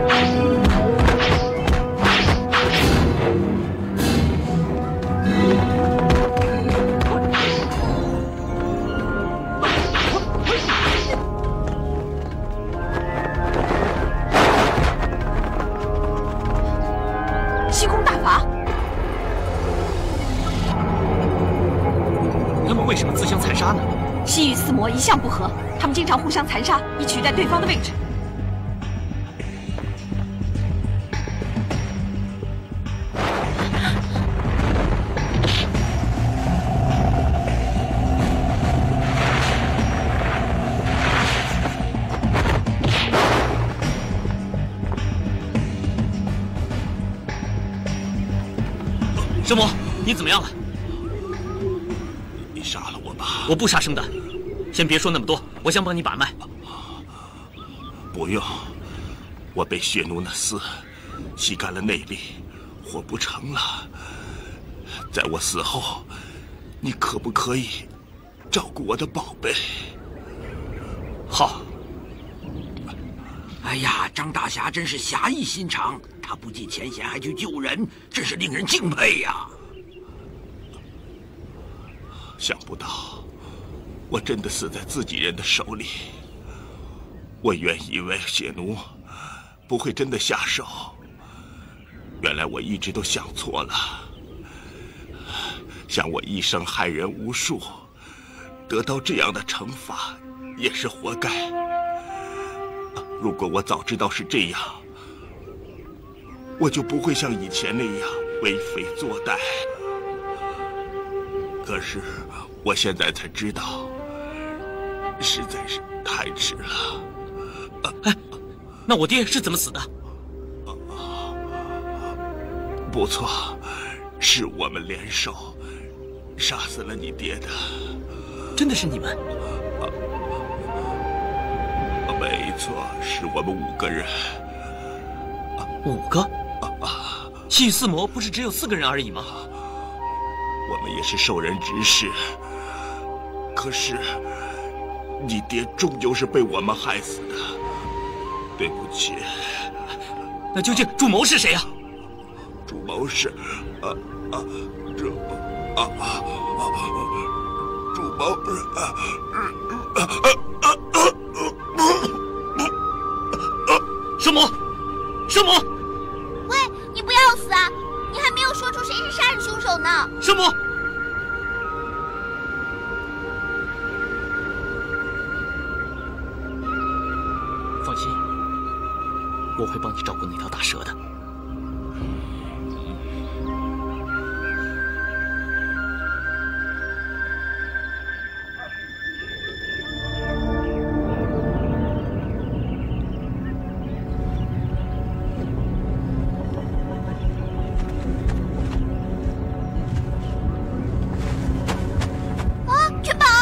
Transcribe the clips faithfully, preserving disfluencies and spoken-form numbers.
一向不和，他们经常互相残杀，以取代对方的位置。 神魔，你怎么样了？ 你杀了我吧！ 我不杀生的。 先别说那么多，我想帮你把脉。 不用，我被血奴那厮吸干了内力，活不成了。在我死后，你可不可以照顾我的宝贝？ 好。 哎呀，张大侠真是侠义心肠，他不计前嫌还去救人，真是令人敬佩呀！ 想不到。 我真的死在自己人的手里。我原以为血奴不会真的下手，原来我一直都想错了。想我一生害人无数，得到这样的惩罚也是活该。如果我早知道是这样，我就不会像以前那样为非作歹。可是我现在才知道。 实在是太迟了。 哎，那我爹是怎么死的？ 不错，是我们联手杀死了你爹的。 真的是你们？ 没错，是我们五个人。 五个？西域四魔不是只有四个人而已吗？ 我们也是受人指使，可是。 你爹终究是被我们害死的，对不起。 那究竟主谋是谁啊？ 主谋是，啊啊，这啊啊啊，主谋是啊啊啊啊啊！ 神魔，神魔！ 喂，你不要死啊！你还没有说出谁是杀人凶手呢。 神魔！ 放心，我会帮你照顾那条大蛇的。 啊，全宝！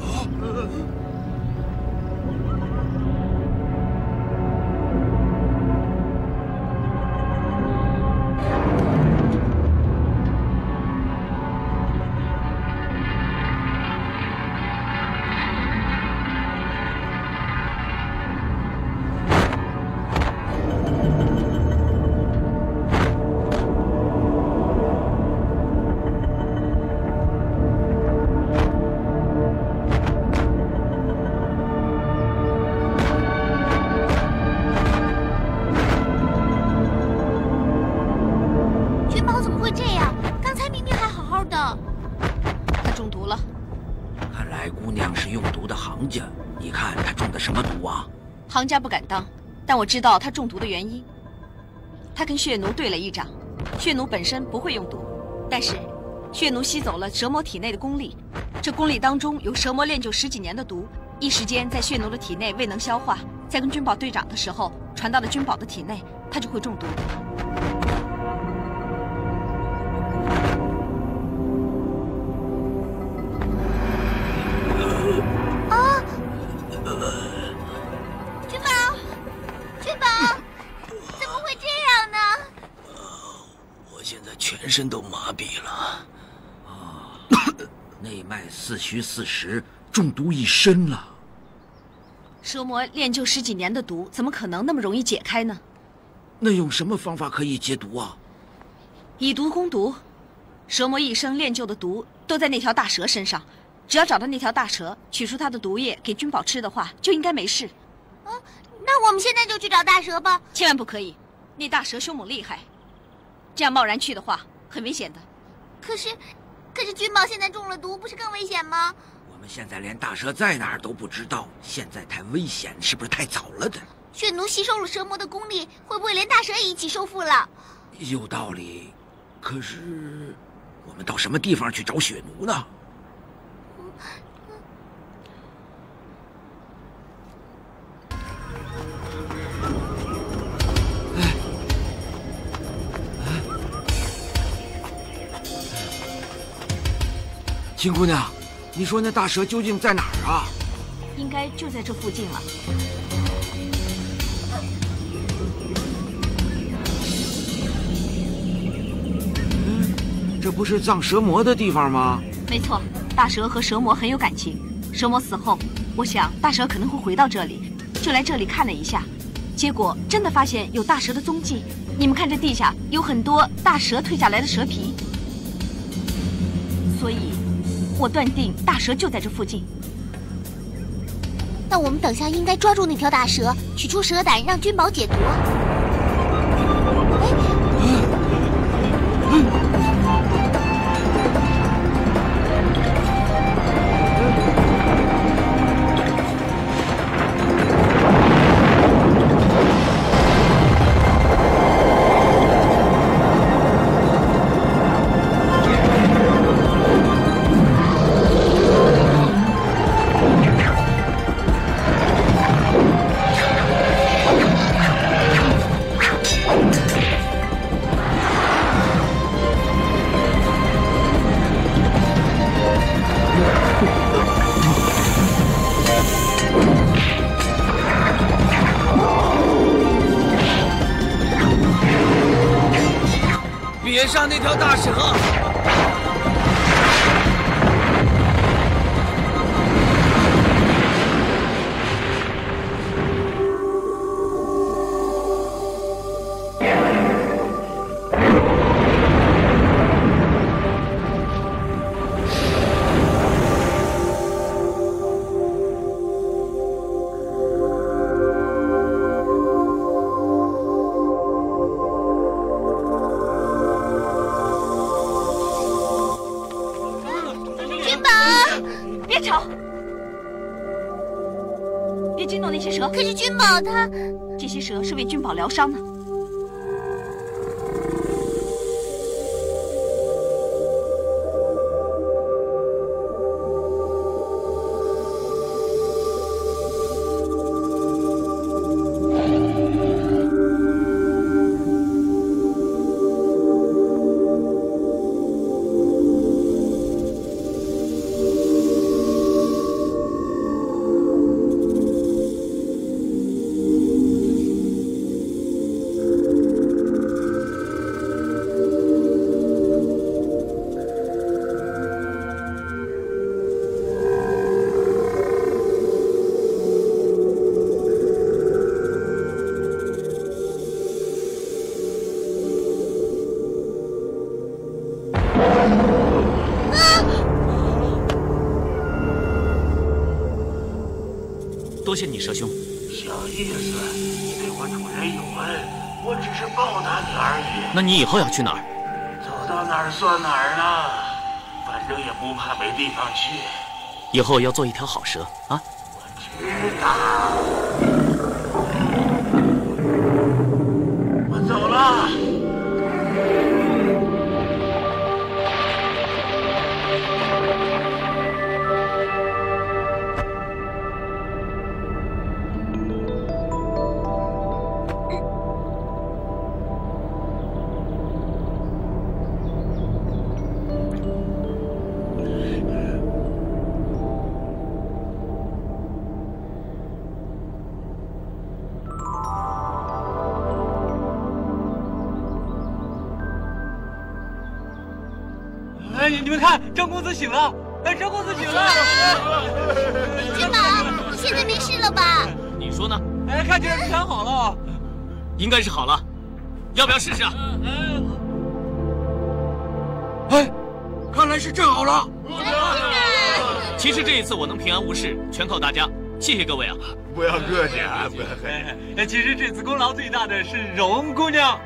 行家不敢当，但我知道他中毒的原因。他跟血奴对了一掌，血奴本身不会用毒，但是血奴吸走了蛇魔体内的功力，这功力当中有蛇魔炼就十几年的毒，一时间在血奴的体内未能消化，在跟君宝对掌的时候传到了君宝的体内，他就会中毒。 全身都麻痹了，啊，内脉四虚四实，中毒一身了。 蛇魔炼就十几年的毒，怎么可能那么容易解开呢？ 那用什么方法可以解毒啊？ 以毒攻毒，蛇魔一生练就的毒都在那条大蛇身上，只要找到那条大蛇，取出它的毒液给君宝吃的话，就应该没事。 嗯，那我们现在就去找大蛇吧。 千万不可以，那大蛇凶猛厉害，这样贸然去的话很危险的。 可是，可是君宝现在中了毒，不是更危险吗？ 我们现在连大蛇在哪儿都不知道，现在太危险，是不是太早了的？ 血奴吸收了蛇魔的功力，会不会连大蛇也一起收复了？ 有道理，可是我们到什么地方去找血奴呢？哎，秦姑娘，你说那大蛇究竟在哪儿啊？ 应该就在这附近了。 这不是葬蛇魔的地方吗？ 没错，大蛇和蛇魔很有感情。蛇魔死后，我想大蛇可能会回到这里，就来这里看了一下，结果真的发现有大蛇的踪迹。你们看，这地下有很多大蛇蜕下来的蛇皮，所以，我断定大蛇就在这附近。 那我们等下应该抓住那条大蛇，取出蛇胆，让君宝解毒。 别上那条大蛇！ 别吵！别惊动那些蛇。 可是君宝他…… 这些蛇是为君宝疗伤呢。 多谢你，蛇兄。 小意思，你对我主人有恩，我只是报答你而已。 那你以后要去哪儿？ 走到哪儿算哪儿呢？反正也不怕没地方去。 以后要做一条好蛇啊！ 我知道。我走了。 哎，你们看，张公子醒了！哎，张公子醒了！ 君宝，你现在没事了吧？ 你说呢？ 哎，看起来是全好了。 应该是好了。 要不要试试啊？ 哎，看来是正好了。 其实这一次我能平安无事，全靠大家，谢谢各位啊！ 不要客气啊，不要客气。 其实这次功劳最大的是荣姑娘。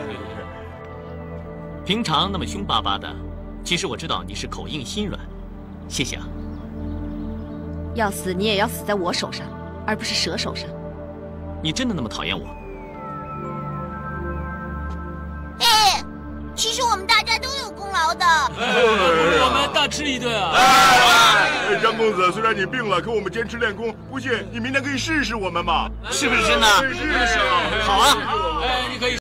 平常那么凶巴巴的，其实我知道你是口硬心软，谢谢啊。 要死你也要死在我手上，而不是蛇手上。 你真的那么讨厌我？ 哎，其实我们大家都有功劳的。 我们大吃一顿啊！ 哎，张公子，虽然你病了，可我们坚持练功，不信你明天可以试试我们嘛？ 是不是真的？ 是是。 好啊！ 哎，你可以。